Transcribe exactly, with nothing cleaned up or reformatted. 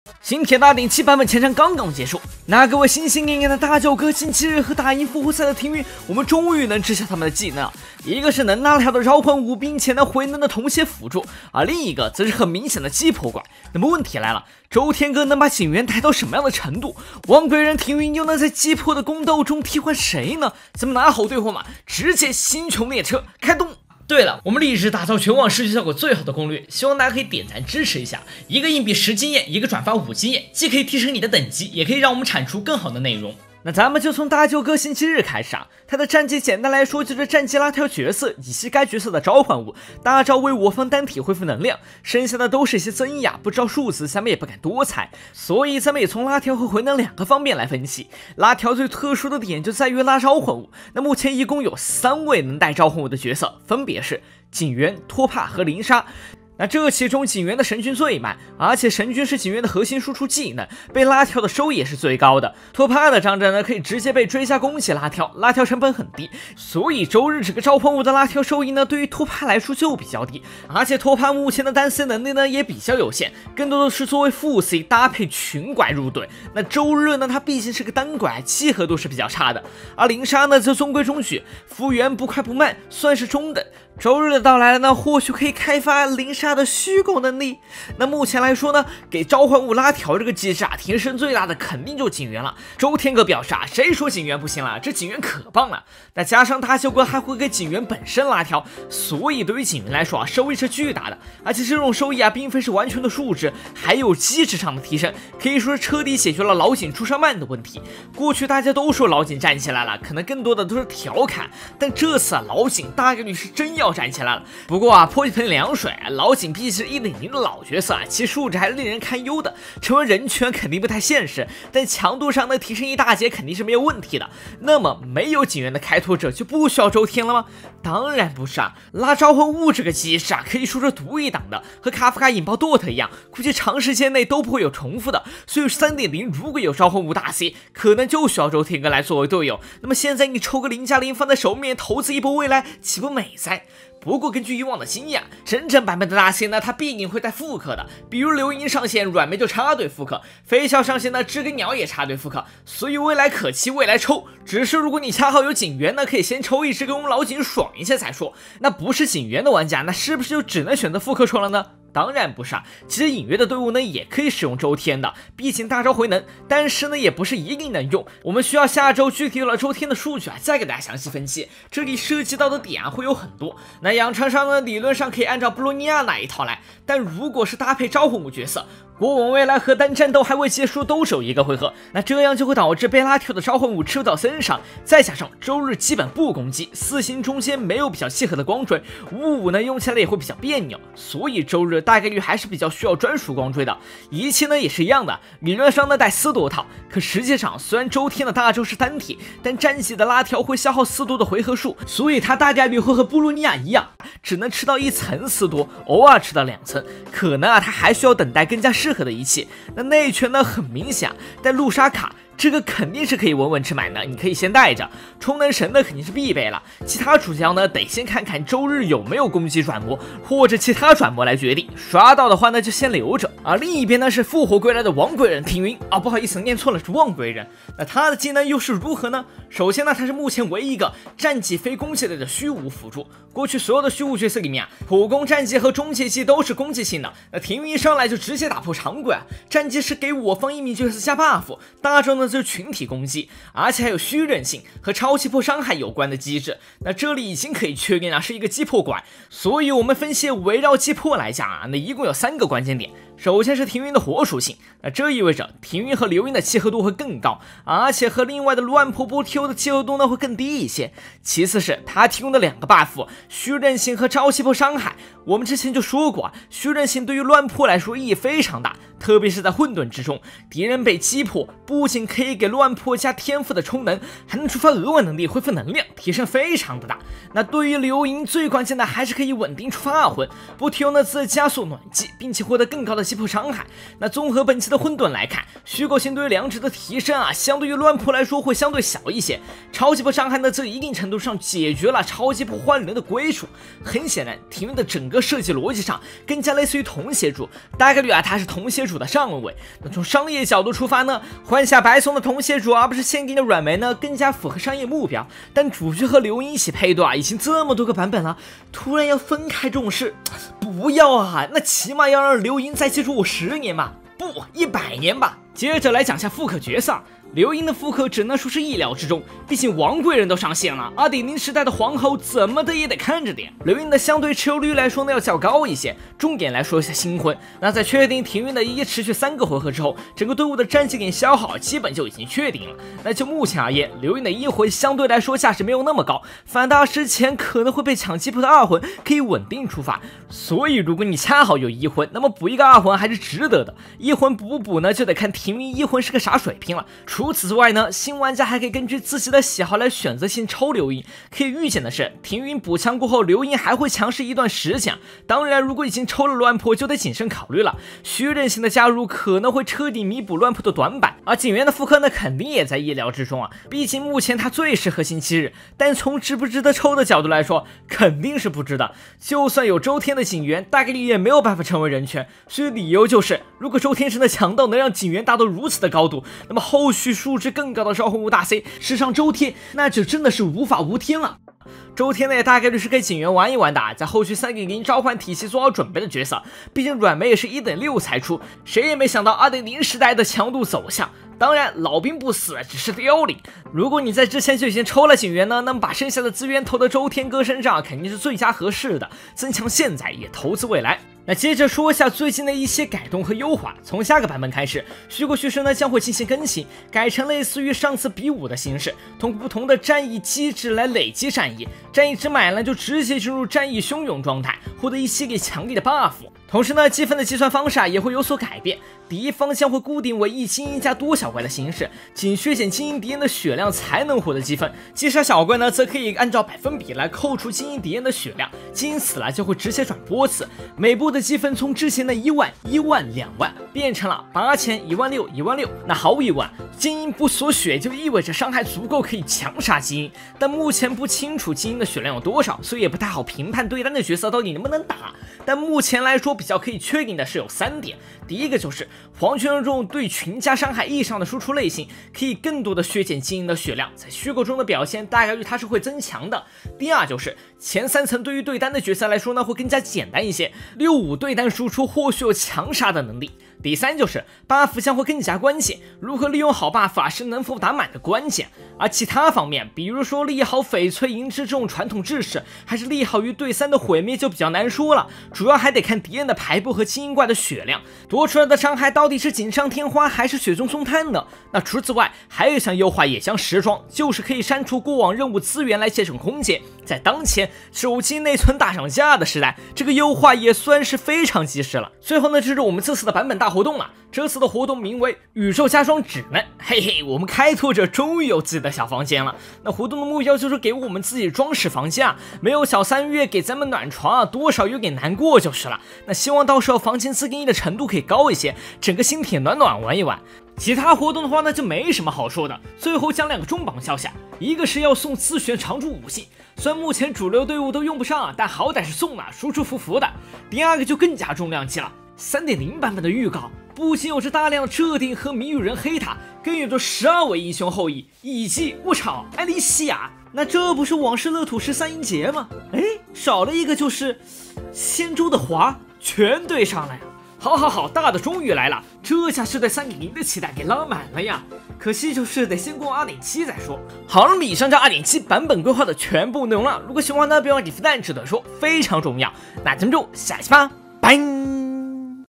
新铁大顶七版本前场刚刚结束，那各位心心念念的大舅哥星期日和打赢复活赛的庭云，我们终于能知晓他们的技能了。一个是能拉条的召唤物，并且能回能的铜血辅助，而另一个则是很明显的击破怪。那么问题来了，周天哥能把警员抬到什么样的程度？王贵人庭云又能在击破的宫斗中替换谁呢？咱们拿好对货马，直接星穹列车开动！对了，我们立志打造全网视觉效果最好的攻略，希望大家可以点赞支持一下。一个硬币十经验，一个转发五经验，既可以提升你的等级，也可以让我们产出更好的内容。那咱们就从大舅哥星期日开始啊，他的战绩简单来说就是战绩拉条角色以及该角色的召唤物，大招为我方单体恢复能量，剩下的都是一些增益啊，不知道数字咱们也不敢多猜，所以咱们也从拉条和回能两个方面来分析。拉条最特殊的点就在于拉召唤物，那目前一共有三位能带召唤物的角色，分别是警员、托帕和灵莎。那这其中警员的神君最慢，而且神君是警员的核心输出技能，被拉条的收益也是最高的。托帕的张震呢可以直接被追加攻击拉条，拉条成本很低，所以周日这个召唤物的拉条收益呢对于托帕来说就比较低，而且托帕目前的单 C 能力呢也比较有限，更多的是作为副 C 搭配群拐入队。那周日呢它毕竟是个单拐，契合度是比较差的，而灵莎呢则中规中矩，复原不快不慢，算是中等。周日的到来了呢，或许可以开发灵莎的虚构能力。那目前来说呢，给召唤物拉条这个机制啊，提升最大的肯定就警员了。周天哥表示啊，谁说警员不行了？这警员可棒了。那加上大舅哥还会给警员本身拉条，所以对于警员来说啊，收益是巨大的。而且这种收益啊，并非是完全的数值，还有机制上的提升，可以说是彻底解决了老警出伤慢的问题。过去大家都说老警站起来了，可能更多的都是调侃，但这次啊，老警大概率是真要站起来了。不过啊，泼一盆凉水，老警毕竟是一零零的老角色啊，其数值还是令人堪忧的，成为人权肯定不太现实，但强度上呢提升一大截肯定是没有问题的。那么没有警员的开拓者就不需要周天了吗？当然不是啊，拉召唤物这个机制啊，可以说是独一档的，和卡夫卡引爆 D O T 一样，估计长时间内都不会有重复的。所以 三点零 如果有召唤物大 C， 可能就需要周天哥来作为队友。那么现在你抽个零加零放在手面，投资一波未来，岂不美哉？不过根据以往的经验，真正版本的大 C 呢，它必定会带复刻的，比如流萤上线，软梅就插队复刻；飞啸上线呢，知更鸟也插队复刻。所以未来可期，未来抽。只是如果你恰好有警员呢，可以先抽一只跟我们老警爽一下再说。那不是警员的玩家，那是不是就只能选择复刻抽了呢？当然不是啊，其实隐约的队伍呢也可以使用周天的，毕竟大招回能，但是呢也不是一定能用。我们需要下周具体有了周天的数据啊，再给大家详细分析。这里涉及到的点啊会有很多。那养成上呢，理论上可以按照布洛尼亚那一套来，但如果是搭配召唤物角色，国王未来和单战斗还未结束，都只有一个回合，那这样就会导致被拉条的召唤物吃到身上，再加上周日基本不攻击，四星中间没有比较契合的光锥，五五呢用起来也会比较别扭，所以周日大概率还是比较需要专属光锥的。仪器呢也是一样的，理论上呢带四多套，可实际上虽然周天的大招是单体，但战绩的拉条会消耗四多的回合数，所以它大概率会和布鲁尼亚一样，只能吃到一层四多，偶尔吃到两层，可能啊它还需要等待更加适合的仪器。那内圈呢很明显，但露莎卡这个肯定是可以稳稳吃满的，你可以先带着。充能神呢肯定是必备了，其他主将呢得先看看周日有没有攻击转魔或者其他转魔来决定，刷到的话呢就先留着。而另一边呢是复活归来的王贵人庭云啊、哦，不好意思念错了，是望贵人。那他的技能又是如何呢？首先呢他是目前唯一一个战技非攻击类的虚无辅助，过去所有的虚无角色里面啊，普攻战技和终结技都是攻击性的，那庭云一上来就直接打破常规啊，战技是给我方一名角色加 buff， 大招呢就是群体攻击，而且还有虚韧性和超击破伤害有关的机制。那这里已经可以确定啊是一个击破怪，所以我们分析围绕击破来讲啊，那一共有三个关键点。首先是庭云的火属性，那这意味着庭云和流萤的契合度会更高，而且和另外的乱破波 T O 的契合度呢会更低一些。其次是他提供的两个 buff， 虚韧性和超击破伤害。我们之前就说过，虚韧性对于乱破来说意义非常大，特别是在混沌之中，敌人被击破，不仅可以给乱破加天赋的充能，还能触发额外能力恢复能量，提升非常的大。那对于流萤最关键的还是可以稳定触发二魂，不提供的自加速暖季，并且获得更高的击破伤害。那综合本期的混沌来看，虚构性对于两者的提升啊，相对于乱破来说会相对小一些。超级破伤害呢，则一定程度上解决了超级破换人的归属。很显然，庭院的整个设计逻辑上更加类似于同血主，大概率啊，它是同血主的上位。那从商业角度出发呢，换下白送的同血主而不是现给的软梅呢，更加符合商业目标。但主角和刘英一起配对啊，已经这么多个版本了，突然要分开重视，不要啊！那起码要让刘英再记住我十年吧，不，一百年吧。接着来讲下复刻角色。刘英的复刻只能说是意料之中，毕竟王贵人都上线了 ，二点零 时代的皇后怎么的也得看着点。刘英的相对持有率来说呢要较高一些。重点来说一下新婚，那在确定庭院的一持续三个回合之后，整个队伍的战绩点消耗基本就已经确定了。那就目前而言，刘英的一魂相对来说价值没有那么高，反倒之前可能会被抢击破的二魂可以稳定出发。所以如果你恰好有一魂，那么补一个二魂还是值得的。一魂补不补呢，就得看庭院一魂是个啥水平了。除此之外呢，新玩家还可以根据自己的喜好来选择性抽刘英。可以预见的是，庭云补强过后，刘英还会强势一段时间。当然，如果已经抽了乱破，就得谨慎考虑了。虚刃型的加入可能会彻底弥补乱破的短板，而警员的复刻呢，肯定也在意料之中啊。毕竟目前它最适合星期日，但从值不值得抽的角度来说，肯定是不值得。就算有周天的警员，大概率也没有办法成为人权。所以理由就是，如果周天真的强到能让警员达到如此的高度，那么后续数值更高的招魂五大 C 时上周天，那就真的是无法无天了。周天呢也大概率是给警员玩一玩的，在后续 三点零 召唤体系做好准备的角色。毕竟软梅也是 一点六 才出，谁也没想到 二点零 时代的强度走向。当然老兵不死只是凋零，如果你在之前就已经抽了警员呢，那么把剩下的资源投到周天哥身上肯定是最佳合适的，增强现在也投资未来。那接着说一下最近的一些改动和优化。从下个版本开始，虚构叙事呢将会进行更新，改成类似于上次比武的形式，通过不同的战役机制来累积战役，战役值满了就直接进入战役汹涌状态，获得一系列强力的 buff。同时呢，积分的计算方式啊也会有所改变，敌方将会固定为一精英加多小怪的形式，仅削减精英敌人的血量才能获得积分，击杀小怪呢则可以按照百分比来扣除精英敌人的血量，精英死了就会直接转波次，每波的积分从之前的一万、一万、两万变成了八千、一万六、一万六。那毫无疑问，精英不锁血就意味着伤害足够可以强杀精英，但目前不清楚精英的血量有多少，所以也不太好评判对单的角色到底能不能打。但目前来说比较可以确定的是有三点，第一个就是黄泉这种对群加伤害以上的输出类型，可以更多的削减精英的血量，在虚构中的表现大概率它是会增强的。第二就是前三层对于对单的角色来说呢会更加简单一些，六五对单输出或许有强杀的能力。第三就是 buff 将会更加关键，如何利用好 buff 啊是能否打满的关键。而其他方面，比如说利好翡翠银之这种传统制式，还是利好于对三的毁灭就比较难说了，主要还得看敌人的排布和精英怪的血量，多出来的伤害到底是锦上添花还是雪中送炭呢？那除此之外，还有一项优化也将时装，就是可以删除过往任务资源来节省空间。在当前手机内存大涨价的时代，这个优化也算是非常及时了。最后呢，就是我们这次的版本大活动了。这次的活动名为宇宙家装指南，嘿嘿，我们开拓者终于有自己的小房间了。那活动的目标就是给我们自己装饰房间啊，没有小三月给咱们暖床啊，多少有点难过就是了。那希望到时候房间自定义的程度可以高一些，整个心铁暖暖玩一玩。其他活动的话呢，就没什么好说的。最后讲两个重磅消息，一个是要送自选常驻武器，虽然目前主流队伍都用不上，但好歹是送了，舒舒服服的。第二个就更加重量级了， 三点零 版本的预告不仅有着大量设定和谜语人黑塔，更有着十二位英雄后裔，以及我操艾莉西亚，那这不是往事乐土十三音节吗？哎，少了一个就是仙州的华，全对上了呀！好好好，大的终于来了，这下是对 三点零 的期待给拉满了呀！可惜就是得先过 二点七 再说。好了，以上这 二点七 版本规划的全部内容了，如果喜欢呢，别忘记点赞，值得说非常重要。那咱们就下期吧，拜。